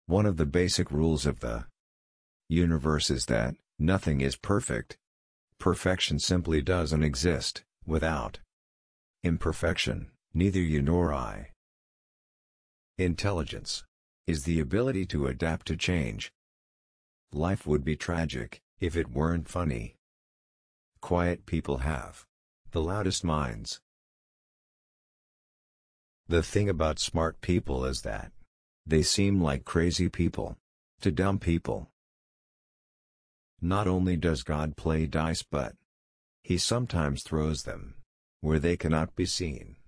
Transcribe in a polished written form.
One of the basic rules of the universe is that nothing is perfect. Perfection simply doesn't exist without imperfection, neither you nor I. Intelligence is the ability to adapt to change. Life would be tragic if it weren't funny. Quiet people have the loudest minds. The thing about smart people is that they seem like crazy people to dumb people. Not only does God play dice, but He sometimes throws them where they cannot be seen.